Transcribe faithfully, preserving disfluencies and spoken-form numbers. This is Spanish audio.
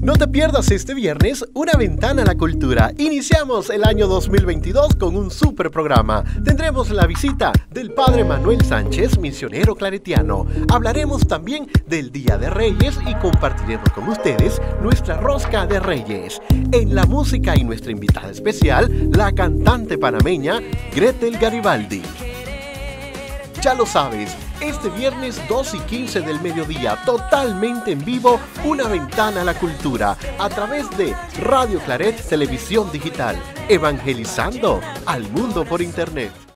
No te pierdas este viernes Una Ventana a la Cultura. Iniciamos el año dos mil veintidós con un super programa. Tendremos la visita del Padre Manuel Sánchez, misionero claretiano. Hablaremos también del Día de Reyes y compartiremos con ustedes nuestra rosca de Reyes. En la música y nuestra invitada especial, la cantante panameña Gretel Garibaldi. Ya lo sabes, este viernes dos y quince del mediodía, totalmente en vivo, Una Ventana a la Cultura, a través de Radio Claret Televisión Digital, evangelizando al mundo por internet.